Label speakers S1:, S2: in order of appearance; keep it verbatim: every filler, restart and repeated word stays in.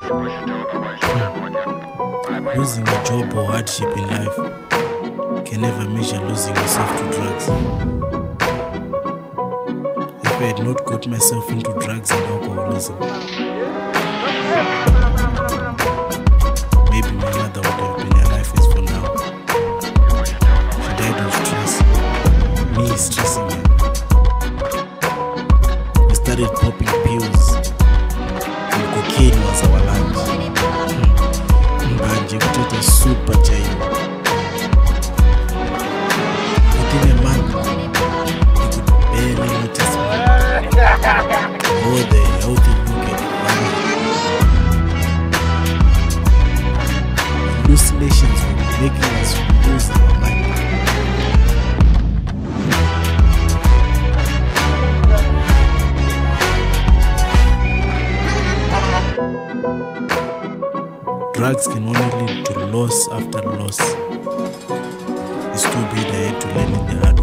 S1: Losing a job or hardship in life can never measure losing yourself to drugs. If I had not got myself into drugs and alcoholism, maybe my mother would have been alive as for now. She died of stress, me stressing her. We started popping pills, and cocaine was our lunch. Mbanje kutoka super chain. Within a month, you could barely notice me. Oh, the healthy look at hallucinations were making us lose our mind. Drugs can only lead to loss after loss. It's too bad I had to learn in the hard way.